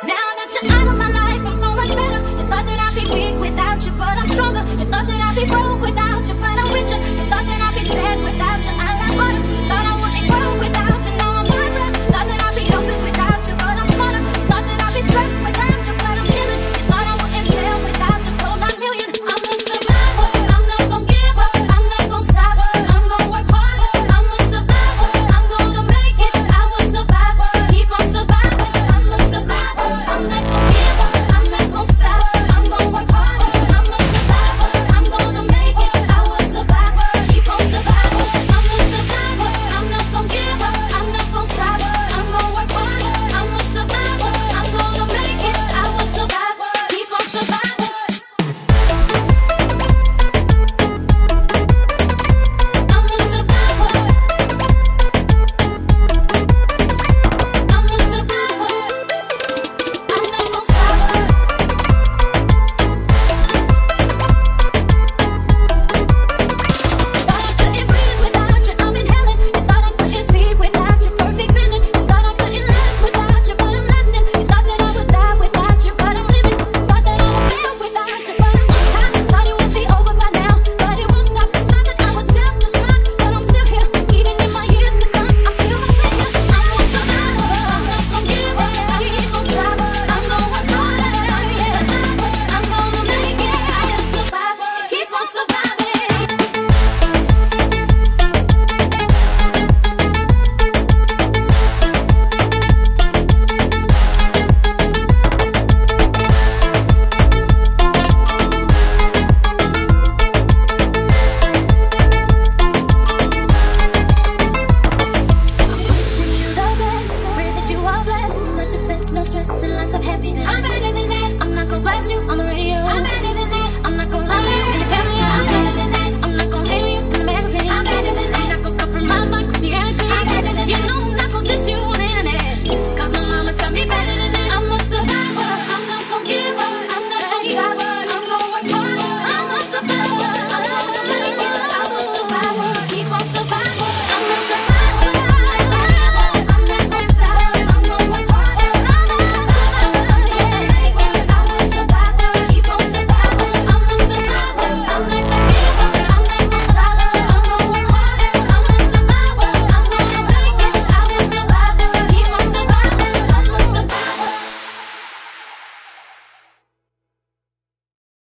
Now that you're out of my life, I'm so much better. You thought that I'd be weak without you, but I'm stronger. You thought that I'd be broke without you, but I'm richer. You thought that I'd be sad without you, I like butter. Thought I wouldn't grow without you, no I'm wiser. Thought that I'd be helpless without you, but I'm smarter. You thought that I'd be stressed without you, but I'm chilling. You thought I wouldn't sell without you, sold 9 million. I'm a survivor, I'm not gonna give up, I'm not gonna stop. I'm gonna work harder, I'm a survivor. I'm gonna make it, I will survive. Keep on surviving, I'm a survivor. I'm not gonna give up, I'm not gonna stop. I'm gonna work harder, I'm a survivor. I'm gonna make it, I will survive. Keep on surviving, I'm a survivor. I'm not gonna give up, I'm not gonna stop. I'm gonna work harder, I'm a survivor. I'm gonna make it, I will survive. Keep on surviving. I'm a survivor. I'm a survivor. I'm not gonna stop. Thought I couldn't breathe without you, I'm inhaling. You thought I couldn't see without your perfect vision. You thought I couldn't last without you, but I'm lasting. You thought that I would die without you, but I'm living. You thought that I would fail without you, but I'm on time. Thought it would be over by now, but it won't stop. Thought that I would self-destruct, but I'm still here. Even in my years to come, I'm still gonna make it. I'm a survivor, I'm not gonna give up, keep on stop. I'm gonna work harder, I'm a survivor. I'm gonna make it, I am a survivor. Keep on surviving. Wishing you the best, pray that you are blessed. More success, no stress, and lots of happiness. I'm better than that. I'm not gonna blast you on the radio.